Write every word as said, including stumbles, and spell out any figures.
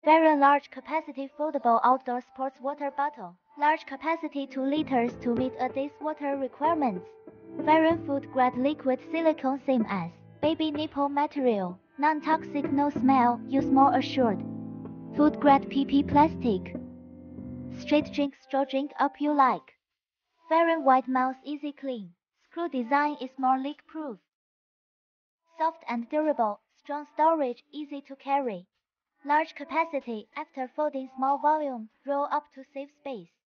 FAYREN large capacity foldable outdoor sports water bottle. Large capacity two liters to meet a day's water requirements. FAYREN food grade liquid silicone same as baby nipple material. Non-toxic, no smell, use more assured. Food grade P P plastic. Straight drink, straw drink up you like. FAYREN wide mouth easy clean. Screw design is more leak proof. Soft and durable, strong storage, easy to carry. Large capacity, after folding small volume, roll up to save space.